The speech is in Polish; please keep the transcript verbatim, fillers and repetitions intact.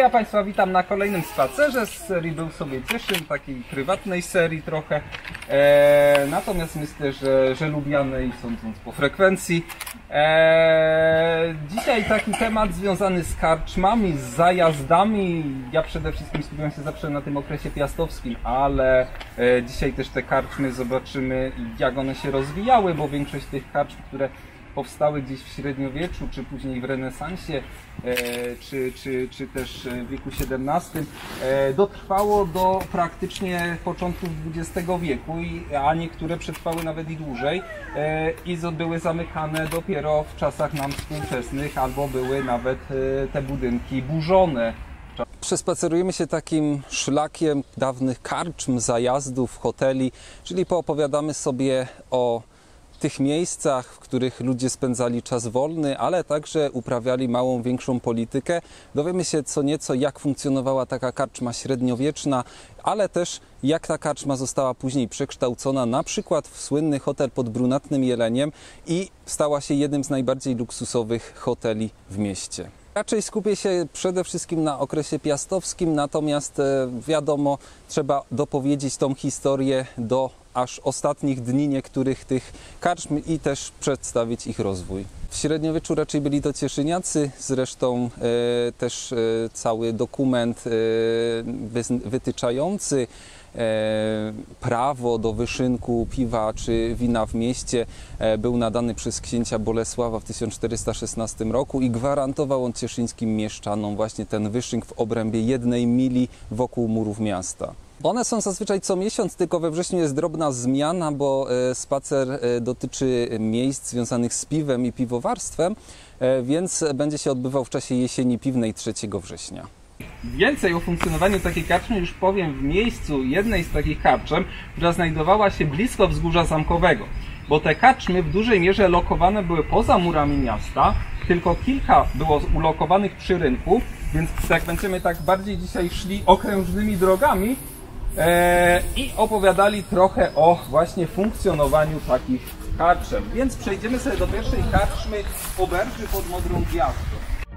Ja Państwa witam na kolejnym spacerze z serii Był sobie Cieszyn, takiej prywatnej serii trochę. E, natomiast myślę, że, że lubianej, sądząc po frekwencji. E, dzisiaj taki temat związany z karczmami, z zajazdami. Ja przede wszystkim skupiam się zawsze na tym okresie piastowskim, ale e, dzisiaj też te karczmy zobaczymy, jak one się rozwijały, bo większość tych karczm, które powstały gdzieś w średniowieczu, czy później w renesansie, e, czy, czy, czy też w wieku siedemnastym, e, dotrwało do praktycznie początków dwudziestego wieku, i, a niektóre przetrwały nawet i dłużej e, i były zamykane dopiero w czasach nam współczesnych, albo były nawet e, te budynki burzone. Przespacerujemy się takim szlakiem dawnych karczm, zajazdów, hoteli, czyli poopowiadamy sobie o tych miejscach, w których ludzie spędzali czas wolny, ale także uprawiali małą, większą politykę. Dowiemy się co nieco, jak funkcjonowała taka karczma średniowieczna, ale też jak ta karczma została później przekształcona na przykład w słynny hotel pod Brunatnym Jeleniem i stała się jednym z najbardziej luksusowych hoteli w mieście. Raczej skupię się przede wszystkim na okresie piastowskim, natomiast wiadomo, trzeba dopowiedzieć tą historię do aż ostatnich dni niektórych tych karczm i też przedstawić ich rozwój. W średniowieczu raczej byli to cieszyniacy, zresztą e, też e, cały dokument e, wy, wytyczający e, prawo do wyszynku piwa czy wina w mieście e, był nadany przez księcia Bolesława w tysiąc czterysta szesnastym roku i gwarantował on cieszyńskim mieszczanom właśnie ten wyszynk w obrębie jednej mili wokół murów miasta. One są zazwyczaj co miesiąc, tylko we wrześniu jest drobna zmiana, bo spacer dotyczy miejsc związanych z piwem i piwowarstwem, więc będzie się odbywał w czasie jesieni piwnej trzeciego września. Więcej o funkcjonowaniu takiej karczmy już powiem w miejscu jednej z takich karczem, która znajdowała się blisko Wzgórza Zamkowego. Bo te karczmy w dużej mierze lokowane były poza murami miasta, tylko kilka było ulokowanych przy rynku, więc jak będziemy tak bardziej dzisiaj szli okrężnymi drogami, i opowiadali trochę o właśnie funkcjonowaniu takich karczem. Więc przejdziemy sobie do pierwszej karczmy, Oberży pod Modrą Gwiazdą.